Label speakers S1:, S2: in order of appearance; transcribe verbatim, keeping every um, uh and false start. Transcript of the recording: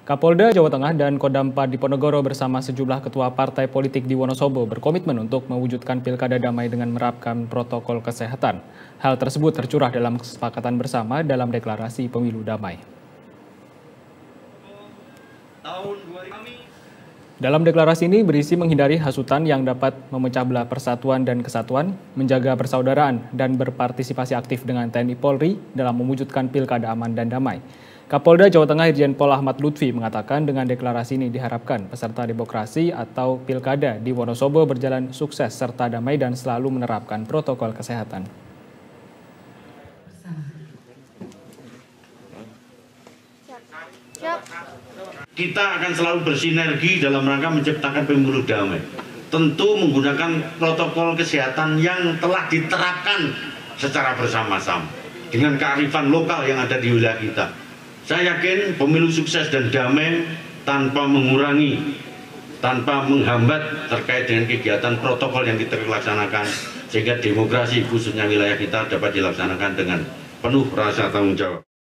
S1: Kapolda Jawa Tengah dan Kodampa Diponegoro bersama sejumlah ketua partai politik di Wonosobo berkomitmen untuk mewujudkan pilkada damai dengan menerapkan protokol kesehatan. Hal tersebut tercurah dalam kesepakatan bersama dalam deklarasi pemilu damai. Dalam deklarasi ini berisi menghindari hasutan yang dapat memecah belah persatuan dan kesatuan, menjaga persaudaraan, dan berpartisipasi aktif dengan T N I Polri dalam mewujudkan pilkada aman dan damai. Kapolda Jawa Tengah Irjen Pol Ahmad Lutfi mengatakan dengan deklarasi ini diharapkan peserta demokrasi atau pilkada di Wonosobo berjalan sukses serta damai dan selalu menerapkan protokol kesehatan.
S2: Kita akan selalu bersinergi dalam rangka menciptakan pemilu damai. Tentu menggunakan protokol kesehatan yang telah diterapkan secara bersama-sama dengan kearifan lokal yang ada di wilayah kita. Saya yakin pemilu sukses dan damai tanpa mengurangi, tanpa menghambat terkait dengan kegiatan protokol yang kita laksanakan, sehingga demokrasi khususnya wilayah kita dapat dilaksanakan dengan penuh rasa tanggung jawab.